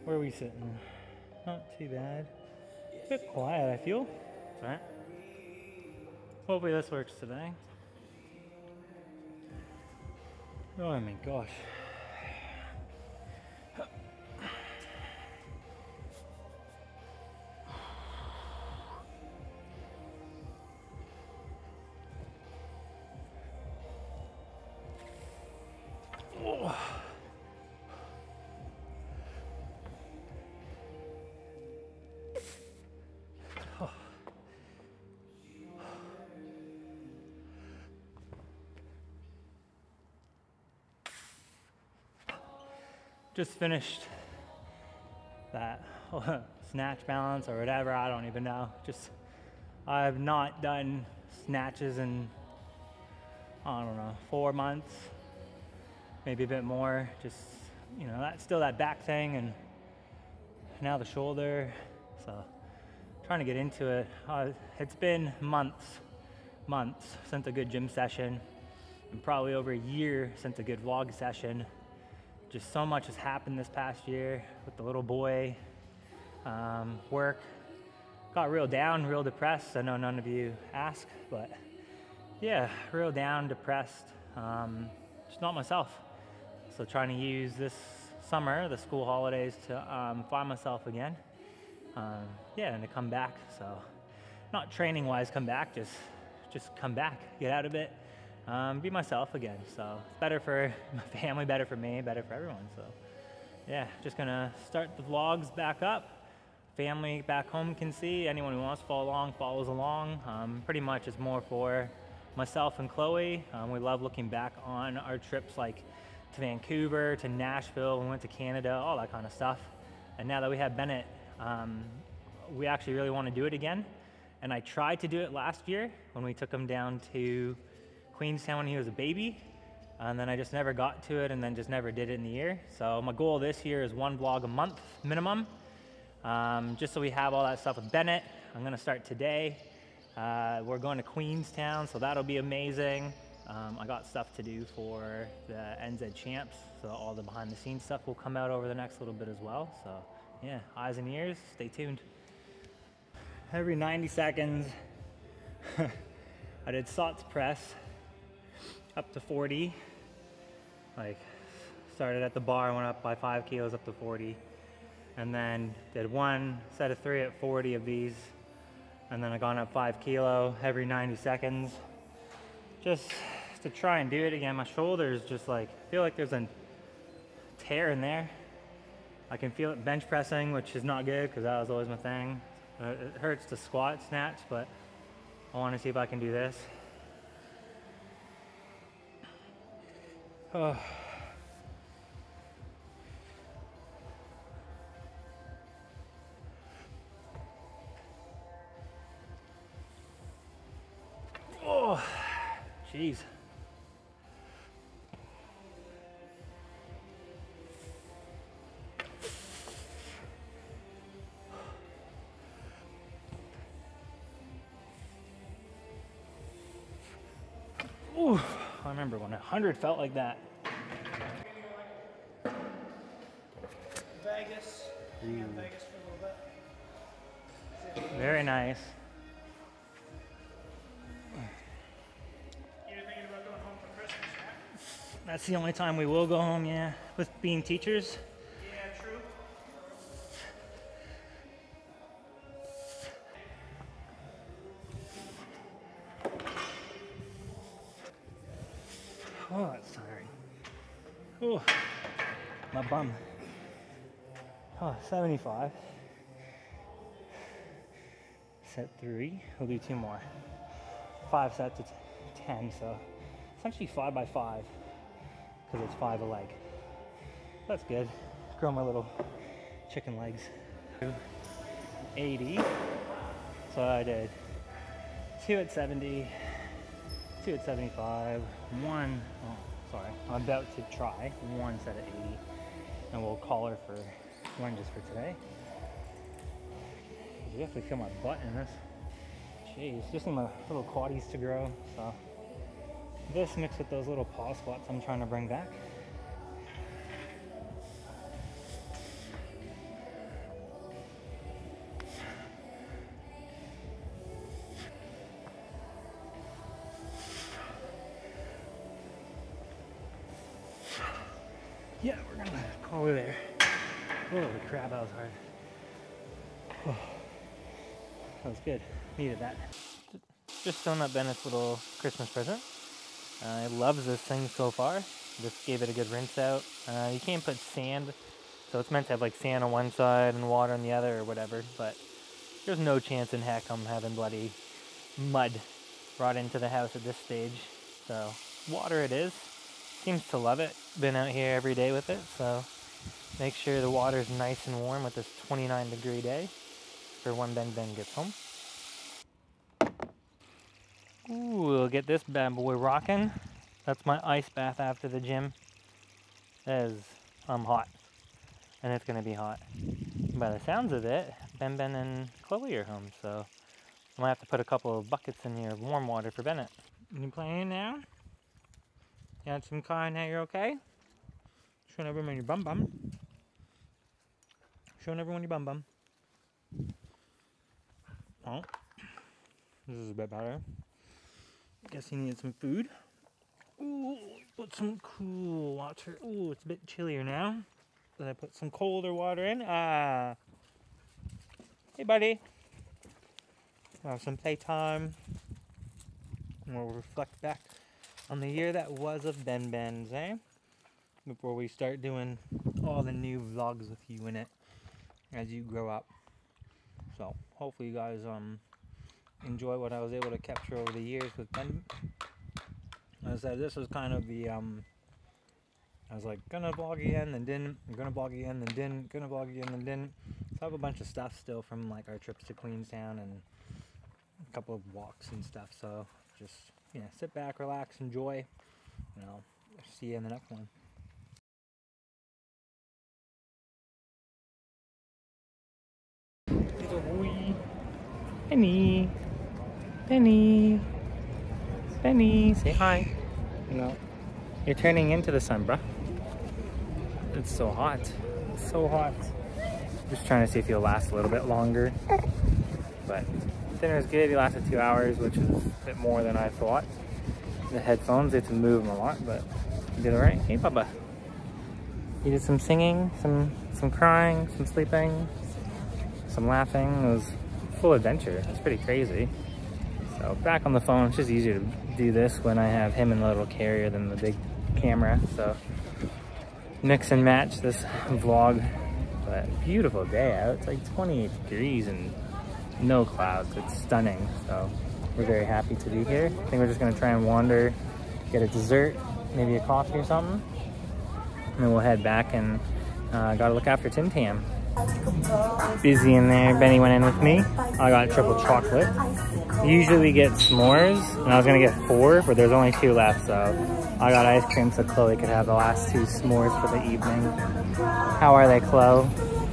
Where are we sitting? Not too bad. A bit quiet, I feel. That's right. Hopefully this works today. Oh my gosh. Oh. Just finished that snatch balance or whatever, I don't even know. I've not done snatches in, I don't know, 4 months, maybe a bit more. Just, you know, that's still that back thing, and now the shoulder. So trying to get into it. It's been months since a good gym session, and probably over a year since a good vlog session. Just so much has happened this past year with the little boy, work. Got real down, real depressed. I know none of you ask, but yeah, real down, depressed, just not myself. So trying to use this summer, the school holidays, to find myself again. Yeah, and to come back. So not training wise come back, just come back, get out of it, be myself again. So it's better for my family, better for me, better for everyone. So yeah, just gonna start the vlogs back up. Family back home can see. Anyone who wants to follow along follows along. Pretty much it's more for myself and Chloe. We love looking back on our trips, like to Vancouver, to Nashville, we went to Canada, all that kind of stuff. And now that we have Bennett, we actually really want to do it again. And I tried to do it last year when we took him down to Queenstown when he was a baby. And then I just never got to it, and then just never did it in the year. So my goal this year is 1 vlog a month minimum. Just so we have all that stuff with Bennett. I'm gonna start today. We're going to Queenstown, so that'll be amazing. I got stuff to do for the NZ Champs, so all the behind the scenes stuff will come out over the next little bit as well. So yeah, eyes and ears, stay tuned. Every 90 seconds, I did SOTS press up to 40. Like, started at the bar, went up by 5 kilos up to 40. And then did 1 set of 3 at 40 of these. And then I gone up 5 kilo every 90 seconds. Just to try and do it again. My shoulders just like, I feel like there's a tear in there. I can feel it bench pressing, which is not good because that was always my thing. It hurts to squat snatch, but I want to see if I can do this. Oh. Oh, jeez. Ooh, I remember when 100 felt like that. Vegas. Yeah, Vegas for a little bit. Very nice. You're thinking about going home for Christmas, right? That's the only time we will go home, yeah. With being teachers. Yeah, true. Oh, that's tiring. Oh, my bum. Oh, 75. Set 3. We'll do 2 more. 5 sets of 10, so it's actually 5 by 5 because it's 5 a leg. That's good. Grow my little chicken legs. 80. So I did 2 at 70, 2 at 75, 1, oh, sorry, I'm about to try 1 set at 80, and we'll call her for lunges for today. You definitely feel my butt in this. Jeez, just need my little quaddies to grow, so this mixed with those little paw squats I'm trying to bring back. Call her there. Holy crap, that was hard. Oh, that was good. Needed that. Just filling up Bennett's little Christmas present. He loves this thing so far. Just gave it a good rinse out. You can't put sand, so it's meant to have like sand on one side and water on the other or whatever, but there's no chance in heck I'm having bloody mud brought into the house at this stage. So water it is. Seems to love it. Been out here every day with it, so make sure the water's nice and warm with this 29-degree day for when Ben gets home. Ooh, we'll get this bad boy rocking. That's my ice bath after the gym. I'm hot, and it's gonna be hot. By the sounds of it, Ben and Chloe are home, so I might have to put a couple of buckets in here of warm water for Bennett. You playing now? You had some car now, you're okay? Showing everyone your bum. Showing everyone your bum. Oh, this is a bit better. Guess he needed some food. Ooh, put some cool water. Ooh, it's a bit chillier now. Did I put some colder water in? Ah. Hey, buddy. We'll have some playtime. And we'll reflect back on the year that was of Ben's, eh? Before we start doing all the new vlogs with you in it as you grow up. So, hopefully you guys enjoy what I was able to capture over the years with Ben. As I said, this was kind of the, I was like, gonna vlog again, then didn't, gonna vlog again, then didn't, gonna vlog again, then didn't. So I have a bunch of stuff still from like our trips to Queenstown and a couple of walks and stuff. So just, yeah, sit back, relax, enjoy, and I'll see you in the next one. Little boy. Benny, say hi. No, you're turning into the sun, bruh. It's so hot. It's so hot. Just trying to see if you'll last a little bit longer. But dinner's good. He lasted 2 hours, which is a bit more than I thought. The headphones, they had to move them a lot, but you did alright. Hey, Bubba. You did some singing, some crying, some sleeping, some laughing. It was full adventure. It's pretty crazy. So back on the phone, it's just easier to do this when I have him in the little carrier than the big camera. So mix and match this vlog. But beautiful day out. It's like 28 degrees and no clouds. It's stunning. So we're very happy to be here. I think we're just gonna try and wander, get a dessert, maybe a coffee or something. And then we'll head back and gotta look after Tim Tam. Busy in there. Benny went in with me. I got triple chocolate. Usually we get s'mores, and I was gonna get 4, but there's only 2 left, so I got ice cream so Chloe could have the last 2 s'mores for the evening. How are they, Chloe?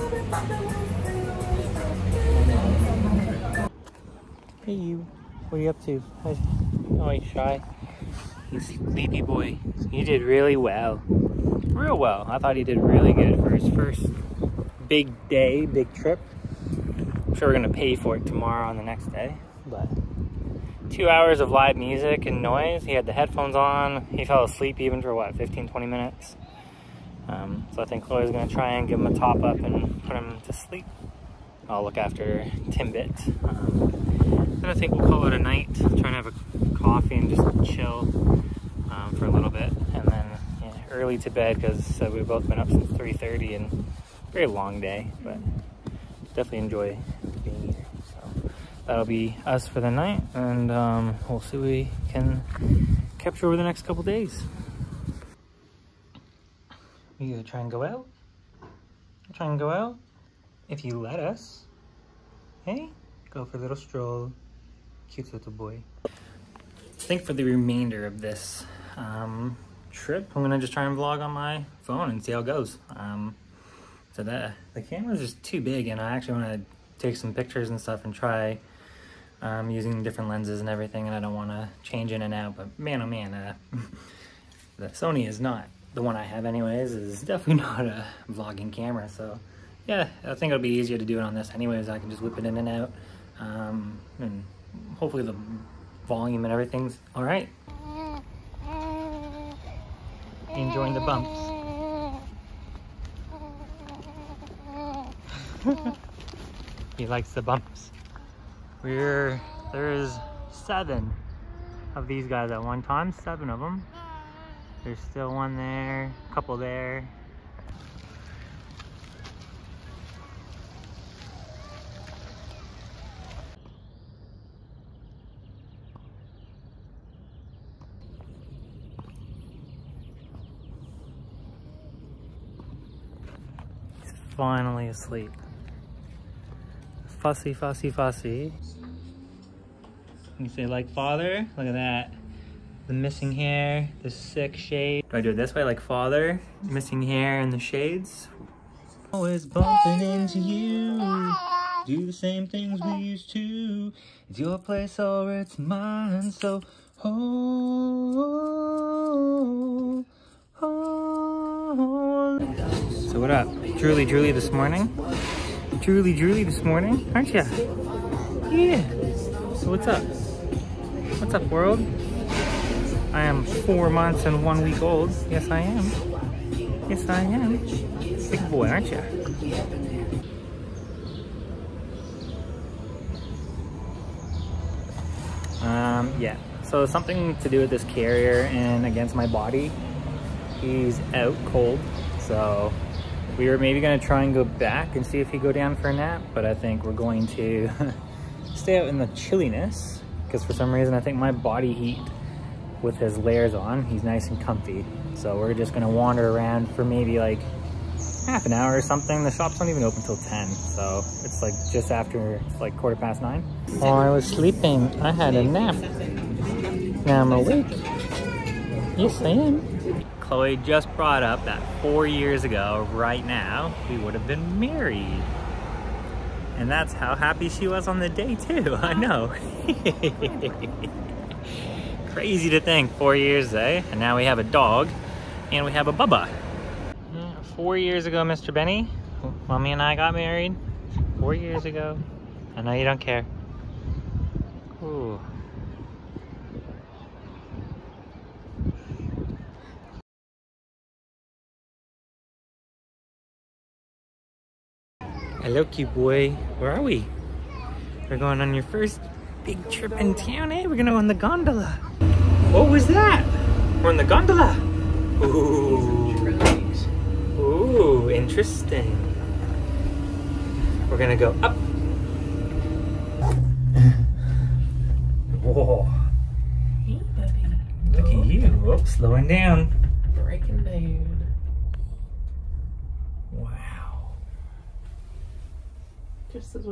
Hey, you. What are you up to? Oh, he's shy. You sleepy boy. You did really well. Real well. I thought he did really good for his first big day, big trip. I'm sure we're gonna pay for it tomorrow on the next day, but 2 hours of live music and noise. He had the headphones on. He fell asleep even for what, 15-20 minutes. So I think Chloe's gonna try and give him a top up and put him to sleep. I'll look after Timbit. Then I think we'll call it a night. Try and have a coffee and just chill for a little bit, and then early to bed because we've both been up since 3:30 and very long day, but definitely enjoy being here. So that'll be us for the night, and we'll see what we can capture over the next couple days. We gonna try and go out? Try and go out? If you let us. Hey? Go for a little stroll. Cute little boy. I think for the remainder of this trip, I'm gonna just try and vlog on my phone and see how it goes. So the camera's just too big, and I actually want to take some pictures and stuff and try using different lenses and everything, and I don't want to change in and out. But man, oh man, the Sony is not, the one I have anyways, is definitely not a vlogging camera. So yeah, I think it'll be easier to do it on this anyways. I can just whip it in and out, and hopefully the volume and everything's all right. Enjoying the bumps. He likes the bumps. There's 7 of these guys at one time, 7 of them. There's still one there, a couple there. He's finally asleep. Fussy, fussy, fussy. You say like father? Look at that. The missing hair, the sick shade. Do I do it this way like father? Missing hair and the shades? Always bumping into you. Do the same things we used to. It's your place or it's mine. So hold. So what up? Drooly this morning? Drooly this morning, aren't ya? Yeah. So what's up? What's up, world? I am 4 months and 1 week old. Yes, I am. Yes, I am. Big boy, aren't ya? Yeah. So something to do with this carrier and against my body. He's out cold, so we were maybe gonna try and go back and see if he'd go down for a nap, but I think we're going to stay out in the chilliness because for some reason I think my body heat with his layers on, he's nice and comfy. So we're just gonna wander around for maybe like half an hour or something. The shops don't even open till 10, so it's like just after like 9:15. While I was sleeping, I had a nap. Now I'm awake. Yes, I am. Chloe just brought up that 4 years ago, right now, we would have been married. And that's how happy she was on the day too, I know. Crazy to think, 4 years, eh? And now we have a dog, and we have a Bubba. 4 years ago, Mr. Benny, Mommy and I got married. 4 years ago. I know you don't care. Ooh. Hello, cute boy. Where are we? We're going on your first big trip in town, eh? We're gonna go on the gondola. What was that? We're on the gondola. Ooh. Ooh, interesting. We're gonna go up. Whoa. Hey, baby. Look at you. Whoop, slowing down. Breaking down. Wow. Just as well.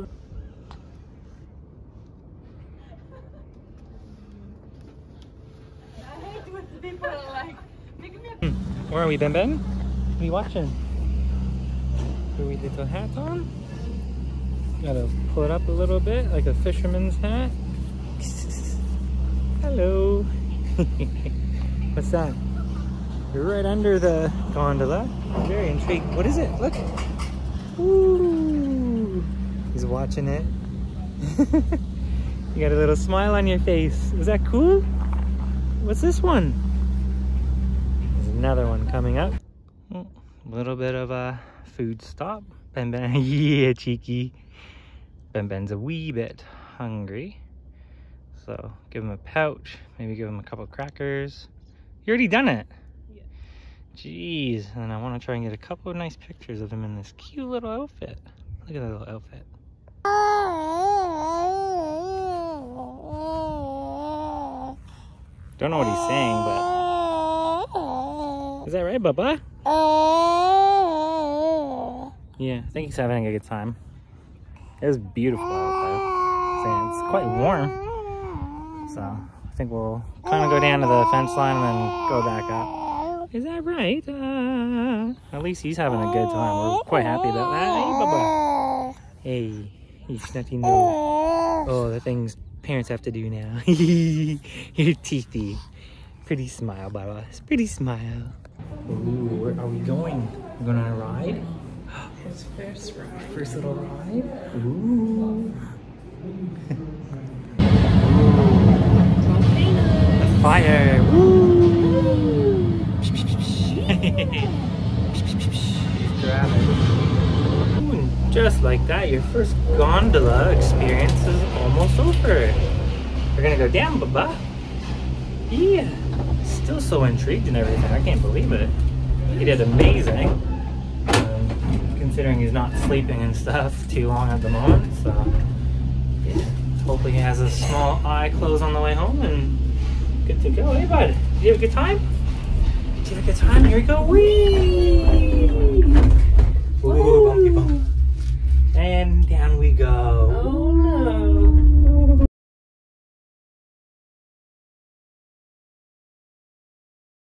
Where are we, Ben Ben? What are you watching? Do we get the hat on? Gotta pull it up a little bit, like a fisherman's hat. Hello. What's that? You're right under the gondola. I'm very intrigued. What is it? Look. Ooh. He's watching it. You got a little smile on your face. Is that cool? What's this one? There's another one coming up. A little bit of a food stop. Ben Ben, yeah, cheeky. Ben Ben's a wee bit hungry. So give him a pouch, maybe give him a couple crackers. You already done it? Yeah. Jeez, and I want to try and get a couple of nice pictures of him in this cute little outfit. Look at that little outfit. Don't know what he's saying, but... Is that right, Bubba? Yeah, I think he's having a good time. It was beautiful out there. It's quite warm. So, I think we'll kind of go down to the fence line and then go back up. Is that right? At least he's having a good time. We're quite happy about that. Hey, Bubba. Hey, he's snotty nose. Oh, the things parents have to do now. You're teethy. Pretty smile, Bubba. Pretty smile. Ooh, where are we going? We're going on a ride? His first ride. First little ride? Ooh. Fire! Woo! He's driving. Ooh, and Just like that, your first gondola experience is almost over. We're gonna go down, Bubba. Yeah. Still so intrigued and everything. I can't believe it. He did amazing. Considering he's not sleeping and stuff too long at the moment. So, yeah. Hopefully he has a small eye closed on the way home and good to go. Hey, bud. Did you have a good time? Did you have a good time? Here we go. Whee!